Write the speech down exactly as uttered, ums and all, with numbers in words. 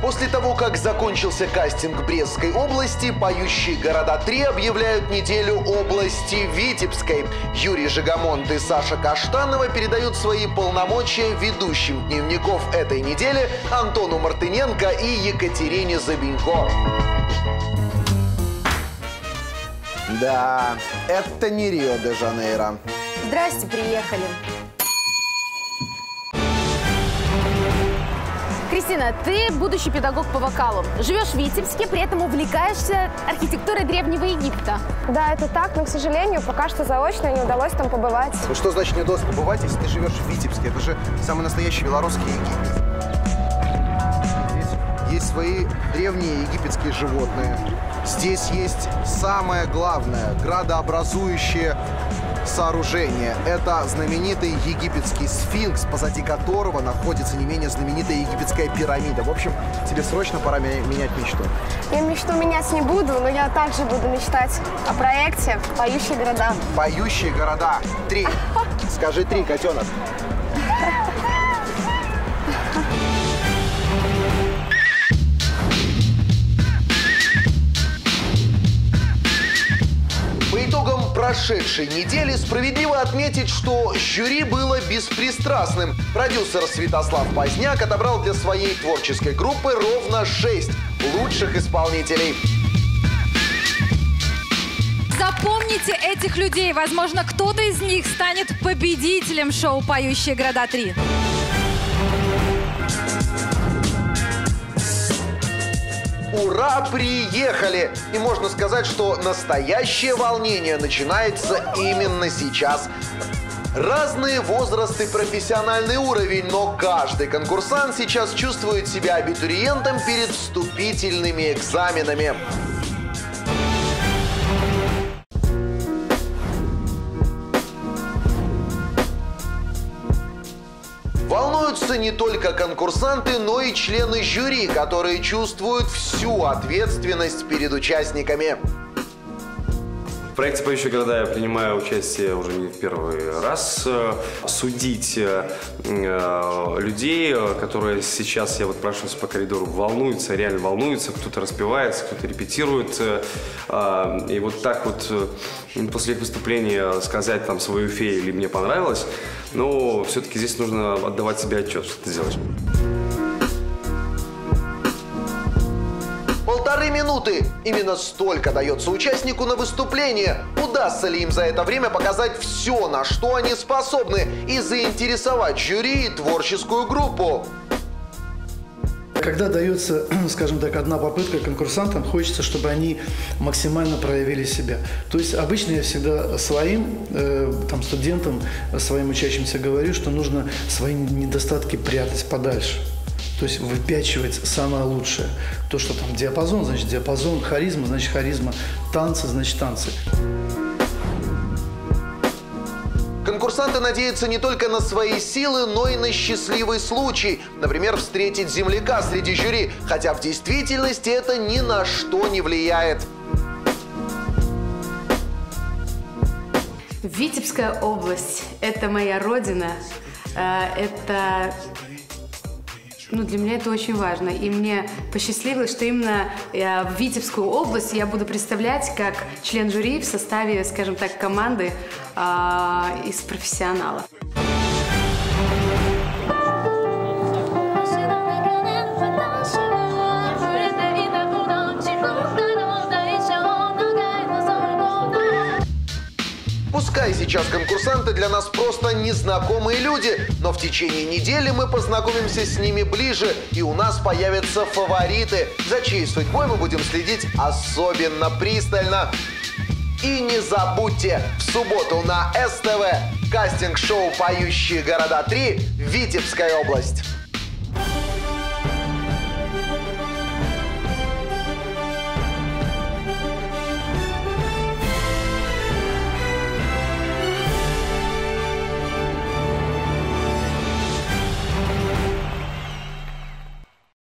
После того, как закончился кастинг Брестской области, «Поющие города-три» объявляют неделю области Витебской. Юрий Жигамонт и Саша Каштанова передают свои полномочия ведущим дневников этой недели Антону Мартыненко и Екатерине Забинько. Да, это не Рио-де-Жанейро. Здрасте, приехали. Кристина, ты будущий педагог по вокалу. Живешь в Витебске, при этом увлекаешься архитектурой Древнего Египта. Да, это так, но, к сожалению, пока что заочно не удалось там побывать. Ну что значит не удалось побывать, если ты живешь в Витебске? Это же самый настоящий белорусский Египет. Здесь есть свои древние египетские животные. Здесь есть самое главное градообразующее сооружение. Это знаменитый египетский сфинкс, позади которого находится не менее знаменитая египетская пирамида. В общем, тебе срочно пора менять мечту. Я мечту менять не буду, но я также буду мечтать о проекте «Поющие города». «Поющие города три». Скажи три, котенок. По итогам прошедшей недели справедливо отметить, что жюри было беспристрастным. Продюсер Святослав Поздняк отобрал для своей творческой группы ровно шесть лучших исполнителей. Запомните этих людей. Возможно, кто-то из них станет победителем шоу «Поющие города-три». Ура, приехали! И можно сказать, что настоящее волнение начинается именно сейчас. Разные возрасты, профессиональный уровень, но каждый конкурсант сейчас чувствует себя абитуриентом перед вступительными экзаменами. Волнуются не только конкурсанты, но и члены жюри, которые чувствуют всю ответственность перед участниками. В проекте «Поющие города» я принимаю участие уже не в первый раз. Судить э, людей, которые сейчас, я вот прошусь по коридору, волнуются, реально волнуются, кто-то распевается, кто-то репетирует. Э, и вот так вот э, после их выступления сказать там свою фею или мне понравилось, но все-таки здесь нужно отдавать себе отчет, что ты делаешь. Полторы минуты. Именно столько дается участнику на выступление. Удастся ли им за это время показать все, на что они способны, и заинтересовать жюри и творческую группу? Когда дается, скажем так, одна попытка конкурсантам, хочется, чтобы они максимально проявили себя. То есть обычно я всегда своим э, там, студентам, своим учащимся говорю, что нужно свои недостатки прятать подальше. То есть выпячивать самое лучшее. То, что там диапазон, значит диапазон, харизма, значит харизма, танцы, значит танцы. Конкурсанты надеются не только на свои силы, но и на счастливый случай. Например, встретить земляка среди жюри, хотя в действительности это ни на что не влияет. Витебская область – это моя родина, это… Ну, для меня это очень важно. И мне посчастливилось, что именно э, в Витебскую область я буду представлять как член жюри в составе, скажем так, команды э, из профессионалов. Пускай сейчас конкурсанты для нас просто незнакомые люди, но в течение недели мы познакомимся с ними ближе, и у нас появятся фавориты, за чьей судьбой мы будем следить особенно пристально. И не забудьте, в субботу на эс тэ вэ кастинг-шоу «Поющие города три. Витебская область».